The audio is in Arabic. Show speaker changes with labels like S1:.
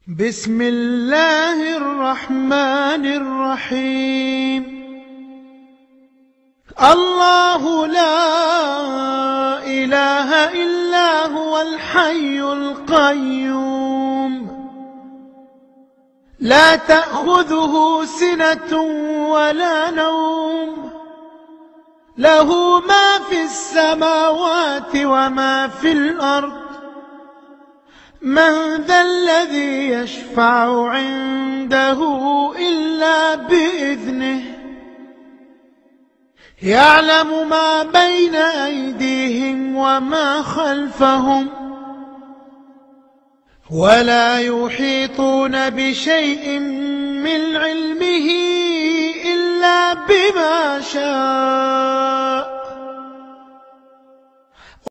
S1: بسم الله الرحمن الرحيم. الله لا إله إلا هو الحي القيوم، لا تأخذه سنة ولا نوم، له ما في السماوات وما في الأرض. من ذا الذي يشفع عنده إلا بإذنه، يعلم ما بين أيديهم وما خلفهم، ولا يحيطون بشيء من علمه إلا بما شاء.